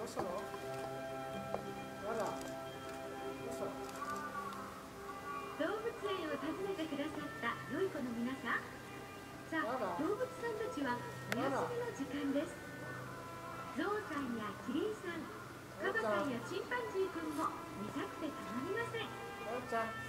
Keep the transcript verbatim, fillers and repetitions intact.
したの？やだ。どうしたの？ 動物園を訪ねてくださった良い子の皆さん、さあ動物さんたちはお休みの時間です。ゾウさんやキリンさん、カバさんやチンパンジーくんも見たくてたまりません。 ワンちゃん。